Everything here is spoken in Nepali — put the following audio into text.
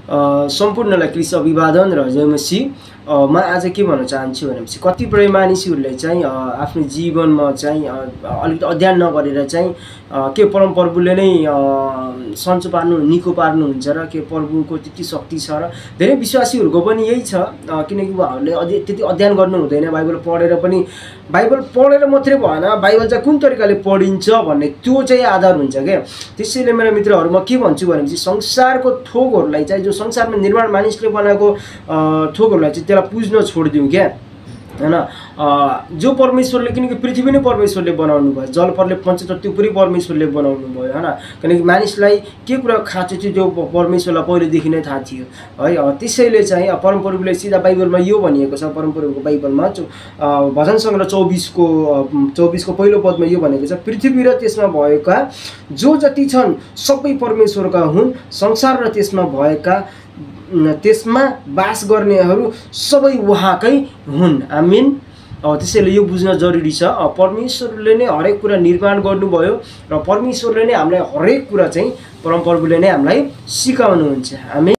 सम्पूर्णलाई क्रिस्ट अभिवादन र जय मसीह। म आज के भन्न चाहन्छु भनेपछि कतिपय मानिसहरूले चाहिँ आफ्नो जीवनमा चाहिँ अलिकति अध्ययन नगरेर चाहिँ के परम प्रभुले नै सन्चो पार्नु निको पार्नुहुन्छ र के प्रभुको त्यति शक्ति छ र धेरै विश्वासीहरूको पनि यही छ, किनकि उहाँहरूले त्यति अध्ययन गर्नु हुँदैन। बाइबल पढेर मात्रै भएन, बाइबल चाहिँ कुन तरिकाले पढिन्छ भन्ने त्यो चाहिँ आधार हुन्छ क्या। त्यसैले मेरो मित्रहरू म के भन्छु भनेपछि संसारको थोकहरूलाई चाहिँ जो संसारमा निर्माण मानिसले बनाएको थोकहरूलाई चाहिँ त्यसलाई पुज्न छोडिदिउँ क्या, हैन। जो परमेश्वरले, किनकि पृथ्वी नै परमेश्वरले बनाउनु भयो, जल प्रलय पञ्चतत्व पुरै परमेश्वरले बनाउनु भयो, हैन। किनकि मानिसलाई के कुरा खाँचो थियो त्यो परमेश्वरलाई पहिलेदेखि नै थाहा थियो है। त्यसैले चाहिँ परमप्रभुले सिधा बाइबलमा यो भनिएको छ, परमप्रभुको बाइबलमा भजन सङ्ग्रह 24को पहिलो पदमा यो भनेको छ, पृथ्वी र त्यसमा भएका जो जति छन् सबै परमेश्वरका हुन्, संसार र त्यसमा भएका त्यसमा बास गर्नेहरू सबै उहाँकै हुन्। आमीन। त्यसैले यो बुझ्न जरुरी छ, परमेश्वरले नै हरेक कुरा निर्माण गर्नुभयो र परमेश्वरले नै हामीलाई हरेक कुरा चाहिँ परमप्रभुले नै हामीलाई सिकाउनुहुन्छ। आमीन।